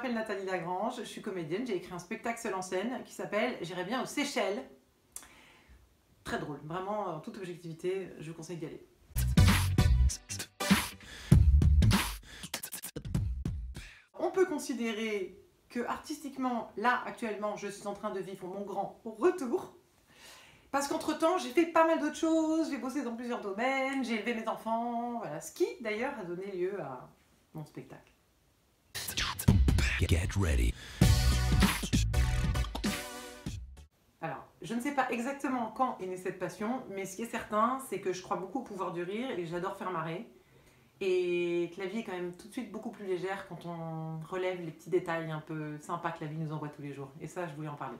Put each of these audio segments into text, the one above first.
m'appelle Nathalie Lagrange, je suis comédienne, j'ai écrit un spectacle seul en scène qui s'appelle J'irai bien aux Seychelles. Très drôle, vraiment, en toute objectivité, je vous conseille d'y aller. On peut considérer que artistiquement, là, actuellement, je suis en train de vivre mon grand retour. Parce qu'entre-temps, j'ai fait pas mal d'autres choses, j'ai bossé dans plusieurs domaines, j'ai élevé mes enfants, voilà. Ce qui, d'ailleurs, a donné lieu à mon spectacle. Get ready. Alors, je ne sais pas exactement quand est née cette passion, mais ce qui est certain, c'est que je crois beaucoup au pouvoir du rire et j'adore faire marrer. Et que la vie est quand même tout de suite beaucoup plus légère quand on relève les petits détails un peu sympas que la vie nous envoie tous les jours. Et ça, je voulais en parler.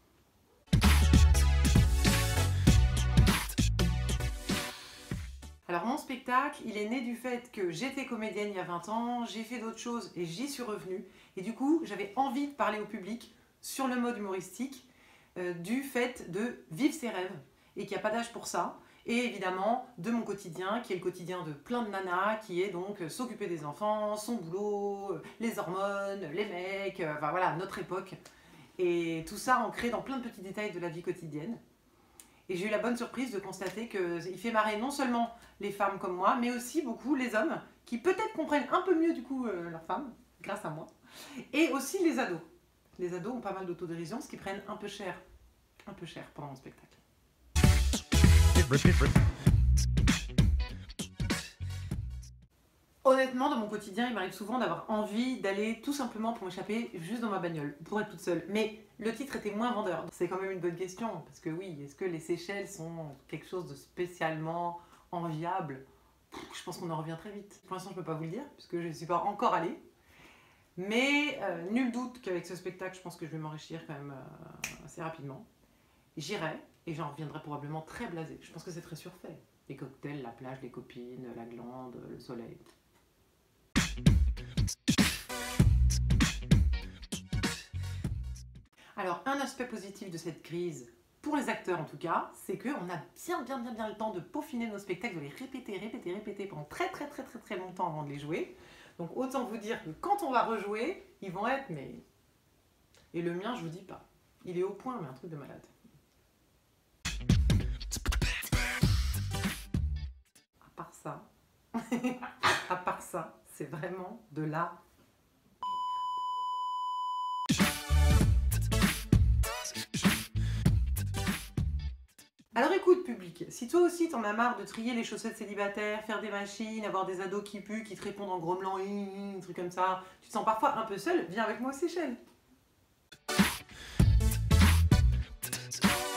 Alors mon spectacle, il est né du fait que j'étais comédienne il y a 20 ans, j'ai fait d'autres choses et j'y suis revenue. Et du coup, j'avais envie de parler au public sur le mode humoristique, du fait de vivre ses rêves et qu'il n'y a pas d'âge pour ça. Et évidemment, de mon quotidien, qui est le quotidien de plein de nanas, qui est donc s'occuper des enfants, son boulot, les hormones, les mecs, enfin voilà, notre époque. Et tout ça ancré dans plein de petits détails de la vie quotidienne. Et j'ai eu la bonne surprise de constater qu'il fait marrer non seulement les femmes comme moi, mais aussi beaucoup les hommes, qui peut-être comprennent un peu mieux du coup leurs femmes, grâce à moi, et aussi les ados. Les ados ont pas mal d'autodérision, ce qui prennent un peu cher pendant mon spectacle. Honnêtement, dans mon quotidien, il m'arrive souvent d'avoir envie d'aller tout simplement pour m'échapper juste dans ma bagnole, pour être toute seule. Mais le titre était moins vendeur. C'est quand même une bonne question, parce que oui, est-ce que les Seychelles sont quelque chose de spécialement enviable? Je pense qu'on en revient très vite. Pour l'instant, je ne peux pas vous le dire, puisque je ne suis pas encore allée. Mais nul doute qu'avec ce spectacle, je pense que je vais m'enrichir quand même assez rapidement. J'irai, et j'en reviendrai probablement très blasée. Je pense que c'est très surfait. Les cocktails, la plage, les copines, la glande, le soleil. Alors, un aspect positif de cette crise, pour les acteurs en tout cas, c'est qu'on a bien le temps de peaufiner nos spectacles, de les répéter pendant très longtemps avant de les jouer. Donc autant vous dire que quand on va rejouer, ils vont être, mais... Et le mien, je vous dis pas. Il est au point, mais un truc de malade. À part ça, c'est vraiment de la... Alors écoute public, si toi aussi t'en as marre de trier les chaussettes célibataires, faire des machines, avoir des ados qui puent, qui te répondent en grommelant, un truc comme ça, tu te sens parfois un peu seul, viens avec moi aux Seychelles.